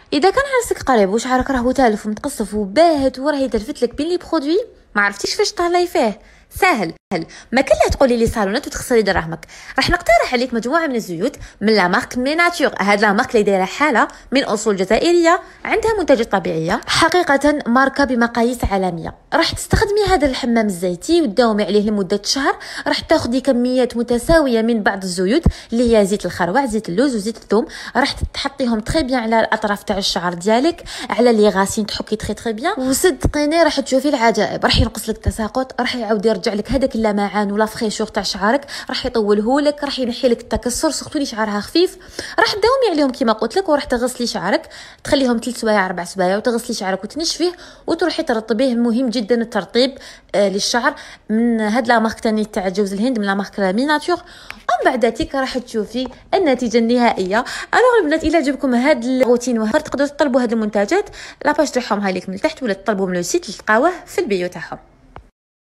اذا كان عرسك قريب وشعرك راهو تالف ومتقصف وباهت وراه يتلفت لك بين لي برودوي ما عرفتيش فاش طالعي فيه، ساهل. ما كان لا تقولي لي صالونات وتخسري دراهمك. راح نقترح عليك مجموعه من الزيوت من لا مارك ميناتور. هاد لا مارك اللي دايره حاله من اصول جزائريه، عندها منتجات طبيعيه حقيقه، ماركه بمقاييس عالميه. راح تستخدمي هذا الحمام الزيتي وتداومي عليه لمده شهر. راح تاخدي كميات متساويه من بعض الزيوت اللي هي زيت الخروع، زيت اللوز وزيت الثوم. راح تحطيهم تري بيان على الاطراف تاع الشعر ديالك، على لي غاسين تحكي تري بيان، وصدقيني راح تشوفي العجائب. راح ينقص لك التساقط، راح يعاود يرجع لك هذاك اللمعان ولا فريشور تاع شعرك، راح يطوله لك، راح ينحي لك التكسر، سورتو اللي شعرها خفيف. راح تداومي عليهم كما قلت لك، وراح تغسلي شعرك، تخليهم 3 سوايع 4 سوايع، وتغسلي شعرك وتنشفيه وتروحي ترطبيه. مهم جدا الترطيب للشعر من هاد لا مارك ثاني تاع جوز الهند، من لا مارك ميناتور. ومن بعد ذلك راح تشوفي النتيجه النهائيه. الوغ البنات، الى عجبكم هاد الروتين تقدروا تطلبوا هاد المنتجات، لاباج تاعهم هاي لك من تحت، ولا تطلبوا من السيت اللي تلقاوه في البيو تاعهم.